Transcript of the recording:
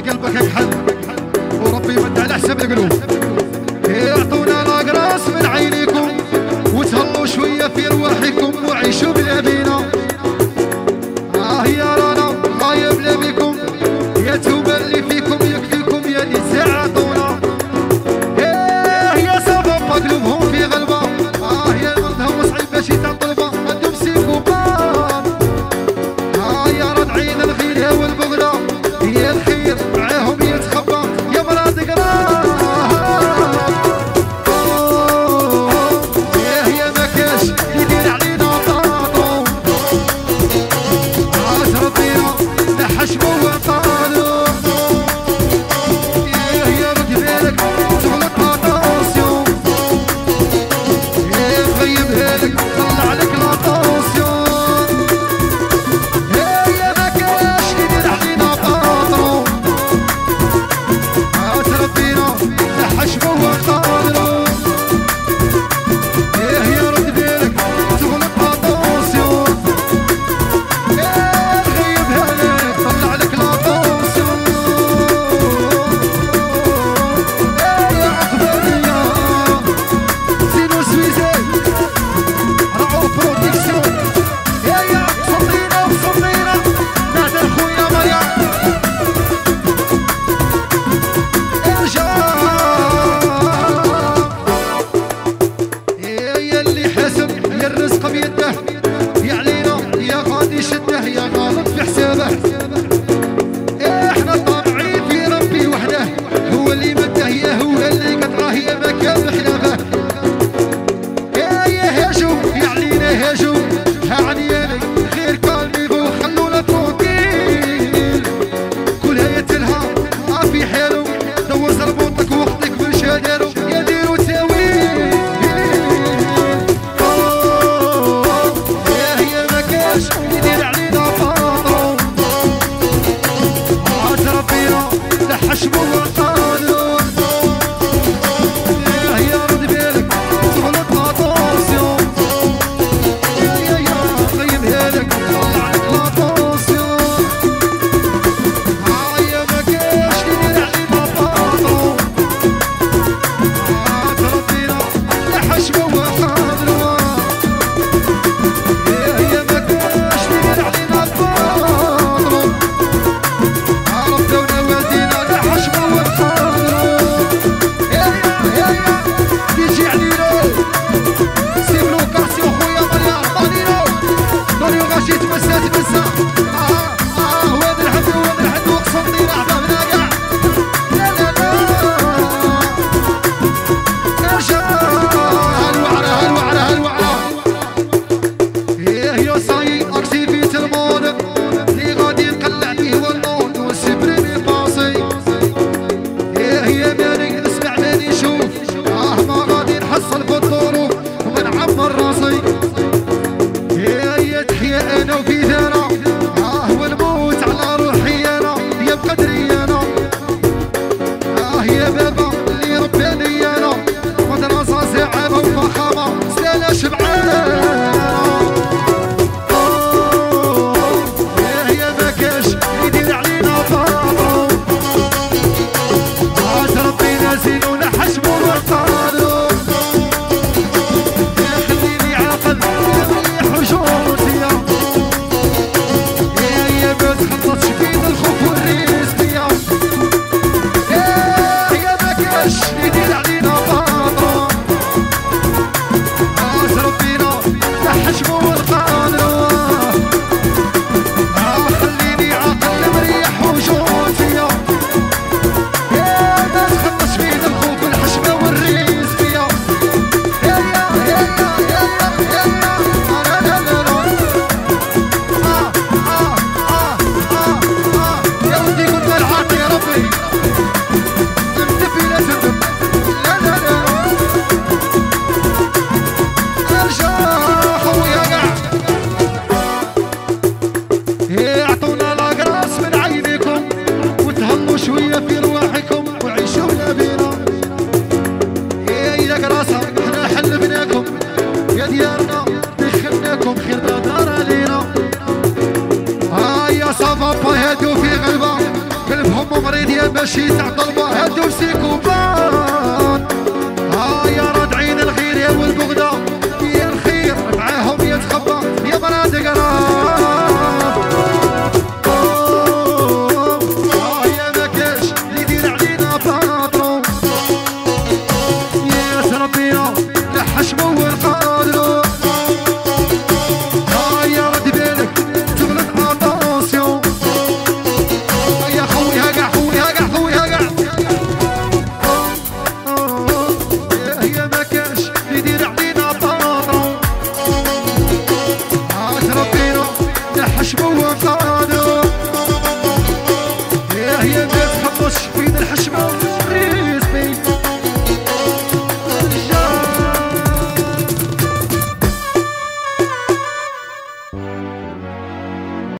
قلبك يكحل وربي يمد على حساب القلوب. اعطونا الاقراص من عينيكم وتهلوا شويه في رواحكم وعيشوا بلا بينا. يا رانا غايب لا بيكم يا توبه اللي فيكم يكفيكم يا اللي تعطونا. يا سبب مقلوبهم في غلبه يا مرضهم صعيب باش يتطلبه عندهم سيكوبات. يا رد عين الغيره والبغله هي الخير معاهم يتخبى يا مراد قراب. يا ما كاش يدير علينا طاطو ربينا نحشمو وطالو. يا رد بالك تغلط لاطاسيون غيب بالك طلع لك لاطاسيون. يا ما كاش يدير علينا طاطو ربينا نحشمو وطالو. يا رد بالك تغلط لاطاسيون غيب بالك طلع لك لاطاسيون. يا عقبالية زينو سويزي رعو برودكسيون. يا صمينا نادر خويا مريم ارجع. يا اللي حاسب يا الرزق بيده يا علينا يا غادي شده يا غلط في حسابه. احنا طامعين في ربي وحده هو اللي مده يا هو اللي قدره يا ما كان بخلافه. يا هاجو يا علينا هاجو ها عدياني غير كالميغو خلونا تروكيل كلها يتلها في حالو دور زربوطك وقتك باش دارو يا ديرو تاويل. يا ما كاش يدير علينا فاطو ربينا نحشمو وطالو. يا رد بالك تغلط لاطاسيون يا غيب بالك طلع لك لاطاسيون. يا ما كاش يدير علينا فاطو ربينا نحشمو وطالو. يا ما كاش يدير علينا فاطو ربنا والدينا نحشمو وطالو. يا يجي علينا سي بلوكاسيون خويا مريم طالينو غاشي تمسا وهذا الحد وقصم دينا عطانا كاع. لا ارجع هالوعره يا صاي اكتيفيتي المود اللي غادي نقلع فيه والنود والسبريمي باصي. يا ماني نسمع ماني نشوف ما غادي نحصل في الظروف ونعمر راسي. يا تحيا انا وفي ذانا والموت على روحي انا يا بقدري انا. يا بابا اللي رباني انا مدرسه زعامه وفخامه سنه شبعانه. يا ما كاش يدير علينا فاطو ربينا زينو نحشمو وطالو. خليني عاقل مريح وجوزية يا ما تخلطش بين الخوف والريزية. يا ما كاش يدير علينا فاطو ربينا نحشمو وطالو. خليني عاقل مريح وجوزية ما تخلصش بين الخوف والحشمة والريزية. يا ودي قلنا العاطي يا ربي تمتفي لا تندم. لا ارجع خويا قاع. اعطونا الاقراص من عينيكم وتهلوا شويه في رواحكم وعيشوا بلا بينا. يا قراصه احنا حلبناكم يا ديارنا دخلناكم خير دار علينا. يا صفا هادو في غلبه قلبهم مريض يا ماشي تاع طلبه هادو سيكو